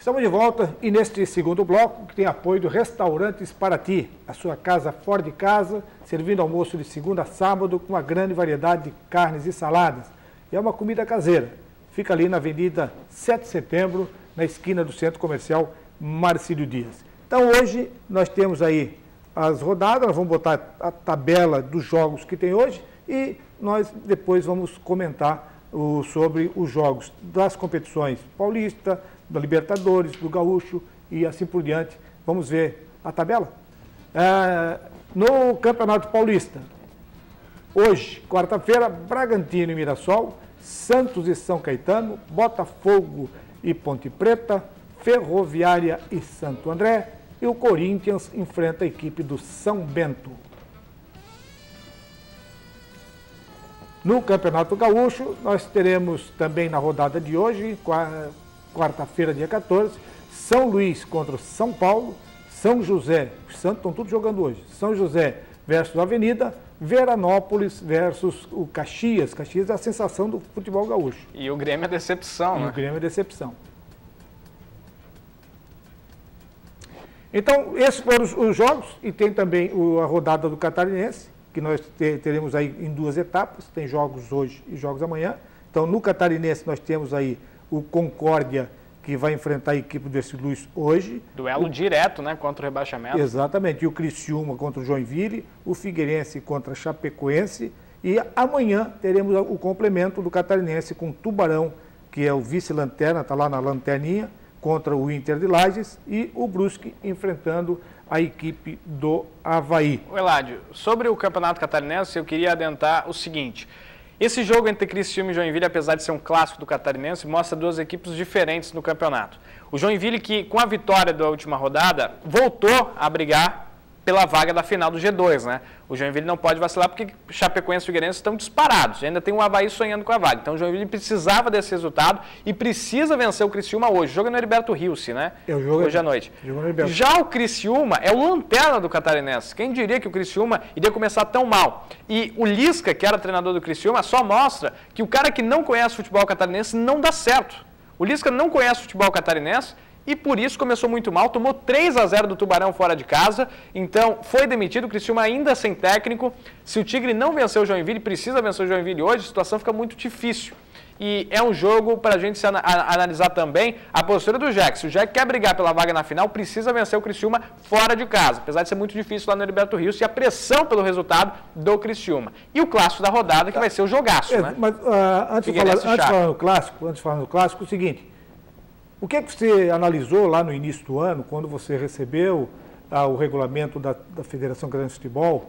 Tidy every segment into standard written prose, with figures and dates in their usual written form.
Estamos de volta e neste segundo bloco que tem apoio do Restaurantes Paraty, a sua casa fora de casa, servindo almoço de segunda a sábado com uma grande variedade de carnes e saladas. E é uma comida caseira. Fica ali na Avenida 7 de Setembro, na esquina do Centro Comercial Marcílio Dias. Então hoje nós temos aí as rodadas, nós vamos botar a tabela dos jogos que tem hoje e nós depois vamos comentar sobre os jogos das competições paulista, da Libertadores, do Gaúcho e assim por diante. Vamos ver a tabela? No Campeonato Paulista, hoje, quarta-feira, Bragantino e Mirassol, Santos e São Caetano, Botafogo e Ponte Preta, Ferroviária e Santo André e o Corinthians enfrenta a equipe do São Bento. No Campeonato Gaúcho, nós teremos também na rodada de hoje, quarta-feira, dia 14, São Luís contra o São Paulo, São José, os Santos estão todos jogando hoje, São José versus Avenida, Veranópolis versus o Caxias. Caxias é a sensação do futebol gaúcho. E o Grêmio é decepção, né? E o Grêmio é decepção. Então, esses foram os jogos e tem também a rodada do Catarinense, que nós teremos aí em duas etapas, tem jogos hoje e jogos amanhã. Então, no Catarinense nós temos aí o Concórdia, que vai enfrentar a equipe do Luís hoje. Duelo direto, né, contra o rebaixamento. Exatamente, e o Criciúma contra o Joinville, o Figueirense contra a Chapecoense, e amanhã teremos o complemento do Catarinense com o Tubarão, que é o vice-lanterna, está lá na lanterninha, contra o Inter de Lages, e o Brusque enfrentando a equipe do Avaí. Eládio, sobre o Campeonato Catarinense, eu queria adentrar o seguinte: esse jogo entre Criciúma e Joinville, apesar de ser um clássico do Catarinense, mostra duas equipes diferentes no campeonato. O Joinville, que com a vitória da última rodada, voltou a brigar pela vaga da final do G2, né? O Joinville não pode vacilar porque Chapecoense e Figueirense estão disparados. E ainda tem o Avaí sonhando com a vaga. Então o Joinville precisava desse resultado e precisa vencer o Criciúma hoje. O jogo é no Heriberto Rios, né? Hoje à noite. Já o Criciúma é o lanterna do Catarinense. Quem diria que o Criciúma iria começar tão mal? E o Lisca, que era treinador do Criciúma, só mostra que o cara que não conhece futebol catarinense não dá certo. O Lisca não conhece futebol catarinense e por isso começou muito mal, tomou 3-0 do Tubarão fora de casa, então foi demitido, o Criciúma ainda sem técnico. Se o Tigre não venceu o Joinville, precisa vencer o Joinville hoje, a situação fica muito difícil. E é um jogo para a gente analisar também a postura do Jack. Se o Jack quer brigar pela vaga na final, precisa vencer o Criciúma fora de casa, apesar de ser muito difícil lá no Heriberto Rios e a pressão pelo resultado do Criciúma. E o clássico da rodada, que vai ser o jogaço, né? Mas antes de falar no clássico, é o seguinte: o que você analisou lá no início do ano, quando você recebeu o regulamento da Federação Catarinense de Futebol,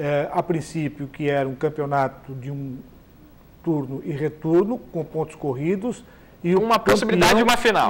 a princípio que era um campeonato de um turno e retorno, com pontos corridos. E uma possibilidade de uma final.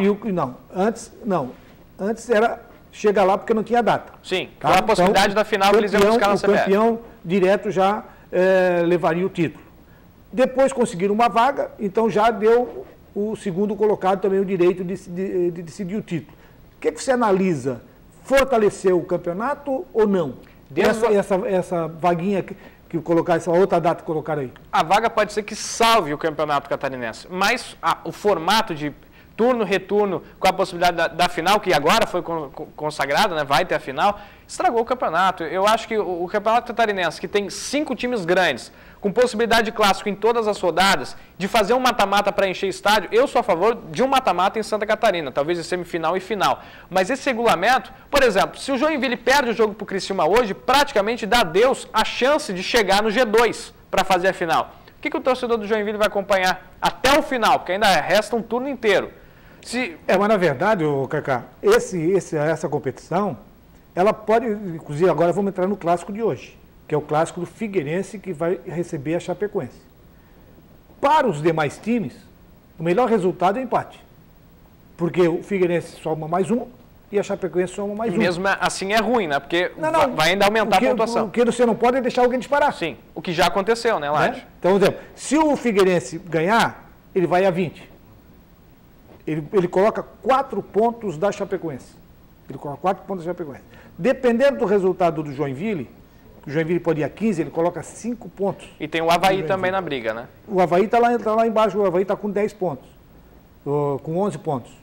Antes era chegar lá porque não tinha data. Sim, tá? A possibilidade da final que eles iam buscar na CBF. O campeão direto já levaria o título. Depois conseguiram uma vaga, então já deu o segundo colocado também o direito de decidir o título. O que você analisa? Fortaleceu o campeonato ou não? Essa vaguinha que colocar, essa outra data que colocaram aí. A vaga pode ser que salve o campeonato catarinense, mas o formato de turno, retorno, com a possibilidade da final, que agora foi consagrada, né, vai ter a final, estragou o campeonato. Eu acho que o campeonato catarinense, que tem 5 times grandes, com possibilidade de clássico em todas as rodadas, de fazer um mata-mata para encher estádio, eu sou a favor de um mata-mata em Santa Catarina, talvez em semifinal e final. Mas esse regulamento, por exemplo, se o Joinville perde o jogo para o Criciúma hoje, praticamente dá a Deus a chance de chegar no G2 para fazer a final. O que o torcedor do Joinville vai acompanhar até o final? Porque ainda resta um turno inteiro. Mas na verdade, Cacá, essa competição, ela pode, inclusive agora vamos entrar no clássico de hoje, que é o clássico do Figueirense, que vai receber a Chapecoense. Para os demais times, o melhor resultado é o empate. Porque o Figueirense soma mais um e a Chapecoense soma mais um. Mesmo assim é ruim, né? Porque vai ainda aumentar a pontuação. O que você não pode é deixar alguém disparar. Sim, o que já aconteceu, né, Ládio? Então, por exemplo, se o Figueirense ganhar, ele vai a 20. Ele coloca 4 pontos da Chapecoense. Dependendo do resultado do Joinville, o Joinville pode ir a 15, ele coloca 5 pontos. E tem o Avaí também na briga, né? O Avaí está lá embaixo, o Avaí está com 10 pontos, com 11 pontos.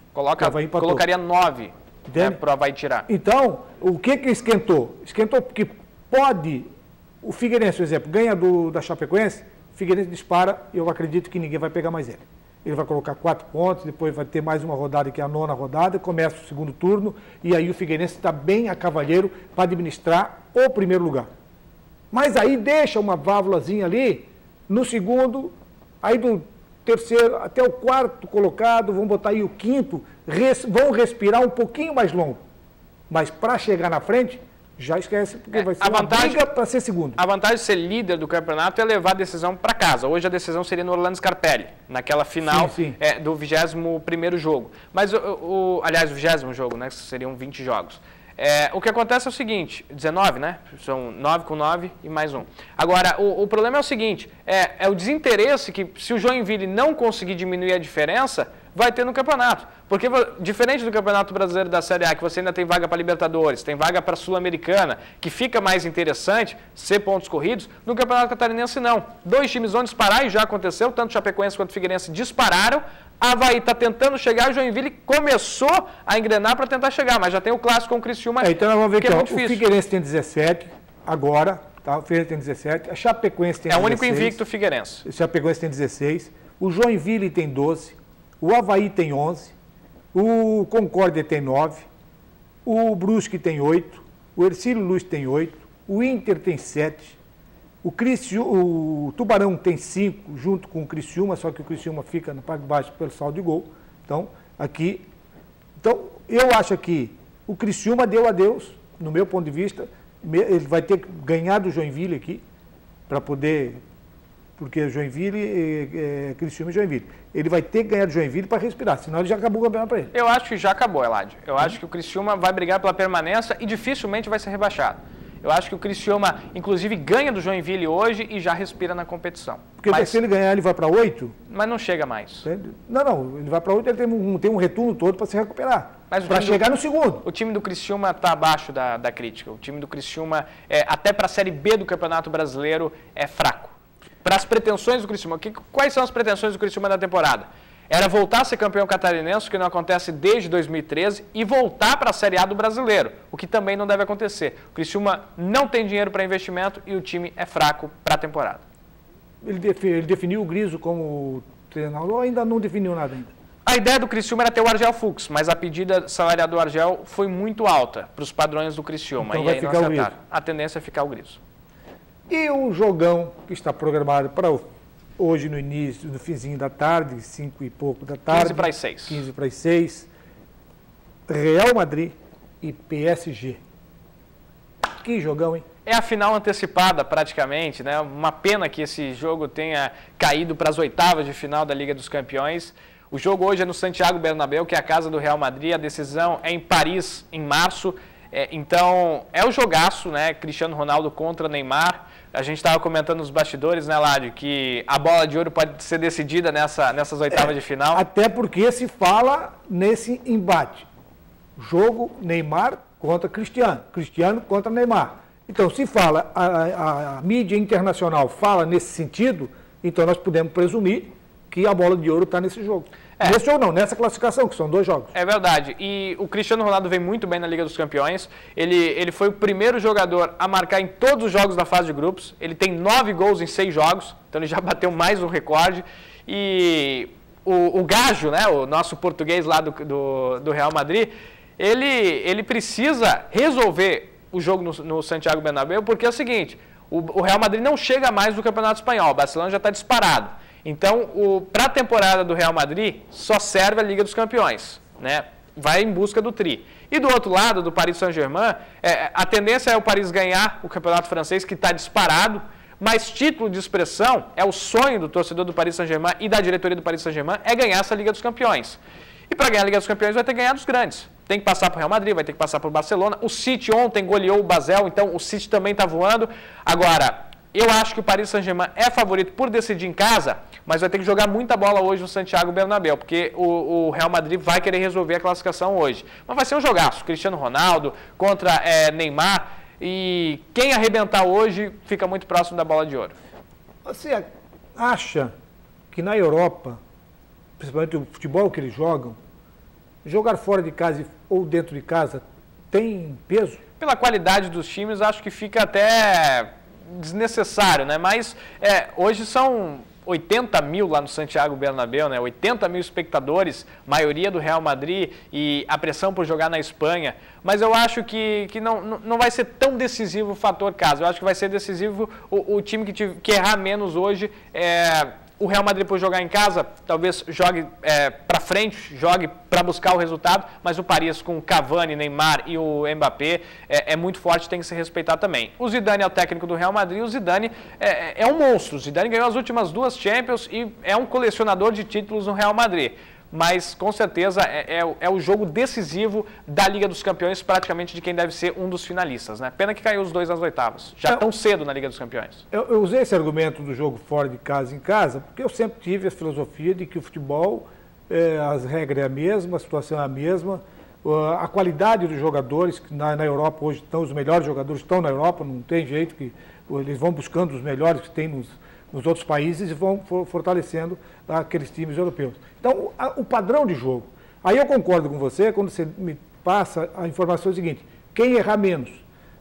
Colocaria 9, né, para o Avaí tirar. Então, o que esquentou? Esquentou porque pode, o Figueirense, por exemplo, ganha da Chapecoense, o Figueirense dispara e eu acredito que ninguém vai pegar mais ele. Ele vai colocar 4 pontos, depois vai ter mais uma rodada que é a 9ª rodada, começa o segundo turno e aí o Figueirense está bem a cavalheiro para administrar o primeiro lugar. Mas aí deixa uma válvulazinha ali no segundo, aí do terceiro até o 4º colocado, vão botar aí o 5º, vão respirar um pouquinho mais longo. Mas para chegar na frente, já esquece, porque vai ser uma briga para ser segundo. A vantagem de ser líder do campeonato é levar a decisão para casa. Hoje a decisão seria no Orlando Scarpelli, naquela final do 21º jogo. Mas, aliás, o 20º jogo, né? Seriam 20 jogos. O que acontece é o seguinte, 19, né? São 9 com 9 e mais um. Agora, o problema é o seguinte, é o desinteresse que, se o Joinville não conseguir diminuir a diferença, vai ter no campeonato. Porque, diferente do Campeonato Brasileiro da Série A, que você ainda tem vaga para Libertadores, tem vaga para Sul-Americana, que fica mais interessante ser pontos corridos, no Campeonato Catarinense não. 2 times vão disparar, e já aconteceu, tanto Chapecoense quanto Figueirense dispararam, Avaí está tentando chegar, o Joinville começou a engrenar para tentar chegar, mas já tem o clássico com o Criciúma, então nós vamos ver que é muito difícil. O Figueirense tem 17 agora, tá? O Figueirense tem 17, a Chapecoense tem 16. É o único invicto Figueirense. O Chapecoense tem 16, o Joinville tem 12, o Avaí tem 11, o Concórdia tem 9, o Brusque tem 8, o Hercílio Luz tem 8, o Inter tem 7, o Tubarão tem 5, junto com o Criciúma, só que o Criciúma fica na parte de baixo pelo saldo de gol. Então, eu acho que o Criciúma deu adeus, no meu ponto de vista, ele vai ter que ganhar do Joinville aqui, para poder, porque Joinville, Criciúma e Joinville. Ele vai ter que ganhar do Joinville para respirar, senão ele já acabou o campeonato para ele. Eu acho que já acabou, Eladio. Eu acho que o Criciúma vai brigar pela permanência e dificilmente vai ser rebaixado. Eu acho que o Criciúma, inclusive, ganha do Joinville hoje e já respira na competição. Porque se ele ganhar, ele vai para 8? Mas não chega mais. Não, ele vai para 8, ele tem um retorno todo para se recuperar. Para chegar no segundo. O time do Criciúma está abaixo da crítica. O time do Criciúma, até para a Série B do Campeonato Brasileiro, é fraco. Para as pretensões do Criciúma, quais são as pretensões do Criciúma da temporada? Era voltar a ser campeão catarinense, o que não acontece desde 2013, e voltar para a Série A do Brasileiro, o que também não deve acontecer. O Criciúma não tem dinheiro para investimento e o time é fraco para a temporada. Ele definiu o Griso como treinador ou ainda não definiu nada ainda? A ideia do Criciúma era ter o Argel Fux, mas a pedida salarial do Argel foi muito alta para os padrões do Criciúma. Então vai ficar o Griso. A tendência é ficar o Griso. E o jogão que está programado para hoje no início, no finzinho da tarde, 5 e pouco da tarde. 15 para as 6. 15 para as 6. Real Madrid e PSG. Que jogão, hein? É a final antecipada praticamente, né? Uma pena que esse jogo tenha caído para as 8ª de final da Liga dos Campeões. O jogo hoje é no Santiago Bernabéu, que é a casa do Real Madrid. A decisão é em Paris, em março. Então, é o jogaço, né? Cristiano Ronaldo contra Neymar. A gente estava comentando nos bastidores, né, Ládio, que a bola de ouro pode ser decidida nessas 8ª de final. Até porque se fala nesse embate. Jogo Neymar contra Cristiano. Cristiano contra Neymar. Então, se fala, a mídia internacional fala nesse sentido, então nós podemos presumir que a bola de ouro está nesse jogo. Nesse jogo não, nessa classificação, que são 2 jogos. É verdade. E o Cristiano Ronaldo vem muito bem na Liga dos Campeões. Ele foi o primeiro jogador a marcar em todos os jogos da fase de grupos. Ele tem 9 gols em 6 jogos, então ele já bateu mais um recorde. E o Gajo, né, o nosso português lá do Real Madrid, ele precisa resolver o jogo no Santiago Bernabéu, porque é o seguinte, o Real Madrid não chega mais no Campeonato Espanhol, o Barcelona já está disparado. Então, para a temporada do Real Madrid, só serve a Liga dos Campeões, né? Vai em busca do tri. E do outro lado, do Paris Saint-Germain, a tendência é o Paris ganhar o Campeonato Francês, que está disparado, mas título de expressão, é o sonho do torcedor do Paris Saint-Germain e da diretoria do Paris Saint-Germain, é ganhar essa Liga dos Campeões. E para ganhar a Liga dos Campeões vai ter que ganhar dos grandes. Tem que passar para o Real Madrid, vai ter que passar para o Barcelona. O City ontem goleou o Basel, então o City também está voando. Agora, eu acho que o Paris Saint-Germain é favorito por decidir em casa, mas vai ter que jogar muita bola hoje no Santiago Bernabéu, porque o Real Madrid vai querer resolver a classificação hoje. Mas vai ser um jogaço, Cristiano Ronaldo contra Neymar, e quem arrebentar hoje fica muito próximo da bola de ouro. Você acha que na Europa, principalmente o futebol que eles jogam, jogar fora de casa ou dentro de casa tem peso? Pela qualidade dos times, acho que fica até desnecessário, né? Mas hoje são 80 mil lá no Santiago Bernabéu, né? 80 mil espectadores, maioria do Real Madrid, e a pressão por jogar na Espanha. Mas eu acho que não vai ser tão decisivo o fator casa. Eu acho que vai ser decisivo o time que errar menos hoje. O Real Madrid, por jogar em casa, talvez jogue para frente, jogue para buscar o resultado, mas o Paris com Cavani, Neymar e o Mbappé é muito forte, tem que se respeitar também. O Zidane é o técnico do Real Madrid, o Zidane é um monstro. O Zidane ganhou as últimas 2 Champions e é um colecionador de títulos no Real Madrid. Mas, com certeza, é o jogo decisivo da Liga dos Campeões, praticamente de quem deve ser um dos finalistas, né? Pena que caiu os 2 nas oitavas, já tão cedo na Liga dos Campeões. Eu usei esse argumento do jogo fora de casa em casa, porque eu sempre tive a filosofia de que o futebol, as regras é a mesma, a situação é a mesma, a qualidade dos jogadores, que na Europa hoje estão, os melhores jogadores estão na Europa, não tem jeito, que eles vão buscando os melhores que tem nos outros países e vão fortalecendo aqueles times europeus. Então, o padrão de jogo. Aí eu concordo com você quando você me passa a informação seguinte: quem errar menos.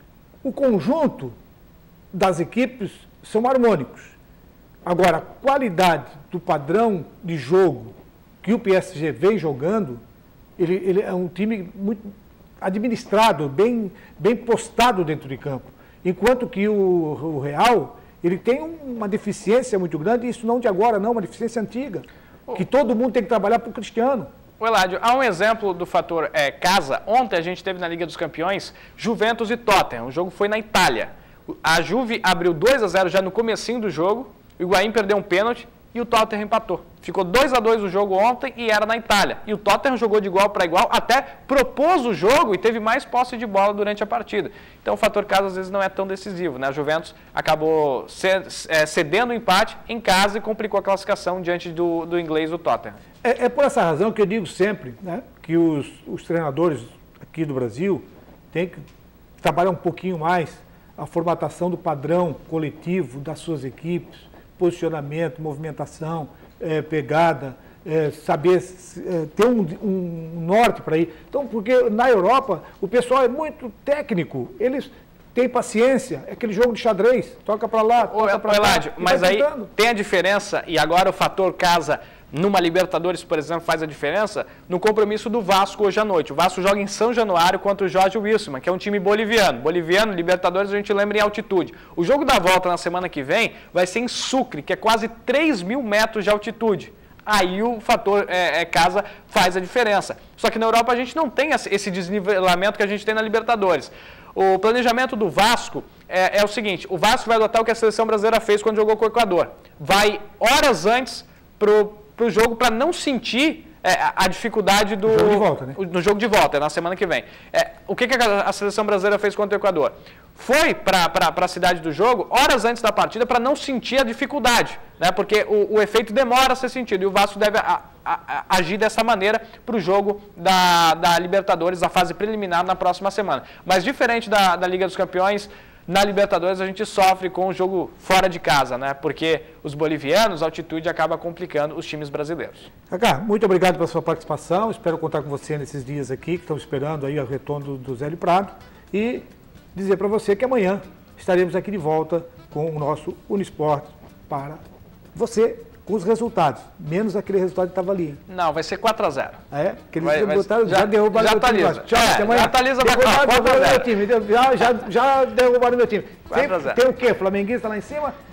O conjunto das equipes são harmônicos. Agora, a qualidade do padrão de jogo que o PSG vem jogando, ele é um time muito administrado, bem postado dentro de campo. Enquanto que o Real, ele tem uma deficiência muito grande, e isso não de agora, não, uma deficiência antiga, que todo mundo tem que trabalhar para o Cristiano. O Eladio, há um exemplo do fator casa. Ontem a gente teve na Liga dos Campeões Juventus e Tottenham. O jogo foi na Itália. A Juve abriu 2-0 já no comecinho do jogo, o Higuaín perdeu um pênalti e o Tottenham empatou. Ficou 2-2 o jogo ontem e era na Itália. E o Tottenham jogou de igual para igual, até propôs o jogo e teve mais posse de bola durante a partida. Então o fator casa às vezes não é tão decisivo, né? A Juventus acabou cedendo o empate em casa e complicou a classificação diante do inglês, o Tottenham. É por essa razão que eu digo sempre, né, que os treinadores aqui do Brasil têm que trabalhar um pouquinho mais a formatação do padrão coletivo das suas equipes, posicionamento, movimentação, pegada, saber ter um norte para ir. Então, porque na Europa o pessoal é muito técnico, eles têm paciência, é aquele jogo de xadrez, toca para lá, toca para lá. Mas aí tem a diferença, e agora o fator casa numa Libertadores, por exemplo, faz a diferença no compromisso do Vasco hoje à noite. O Vasco joga em São Januário contra o Jorge Wilstermann, que é um time boliviano. Boliviano, Libertadores, a gente lembra em altitude. O jogo da volta na semana que vem vai ser em Sucre, que é quase 3.000 metros de altitude. Aí o fator casa faz a diferença. Só que na Europa a gente não tem esse desnivelamento que a gente tem na Libertadores. O planejamento do Vasco é o seguinte: o Vasco vai adotar o que a seleção brasileira fez quando jogou com o Equador. Vai horas antes pro jogo para não sentir a dificuldade do jogo de volta, né? No jogo de volta, na semana que vem. O que a seleção brasileira fez contra o Equador? Foi para a cidade do jogo horas antes da partida para não sentir a dificuldade, né? Porque o efeito demora a ser sentido, e o Vasco deve agir dessa maneira para o jogo da Libertadores, da fase preliminar na próxima semana. Mas diferente da Liga dos Campeões, na Libertadores a gente sofre com o jogo fora de casa, né? Porque os bolivianos, a altitude acaba complicando os times brasileiros. Cacá, muito obrigado pela sua participação. Espero contar com você nesses dias aqui, que estão esperando aí o retorno do Zélio Prado. E dizer para você que amanhã estaremos aqui de volta com o nosso Unisport para você, com os resultados, menos aquele resultado que estava ali. Não, vai ser 4-0. É? Que eles botaram, já derrubaram o meu time. Tchau, até amanhã. Já atualiza para 4-0. Já derrubaram o meu time. Já derrubaram o meu time. Tem o quê? Flamenguista lá em cima?